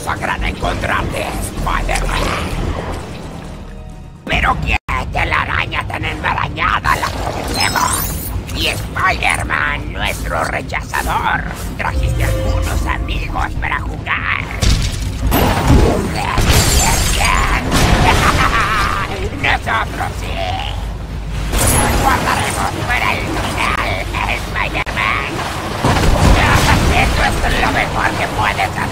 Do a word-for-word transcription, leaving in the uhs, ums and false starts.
sangrará encontrarte, Spider-Man. Pero qué telaraña tan enmarañada la conocemos. Y Spider-Man, nuestro rechazador, trajiste algunos amigos para jugar. Nosotros sí. Nos guardaremos para el final, Spider-Man. Esto es lo mejor que puedes hacer.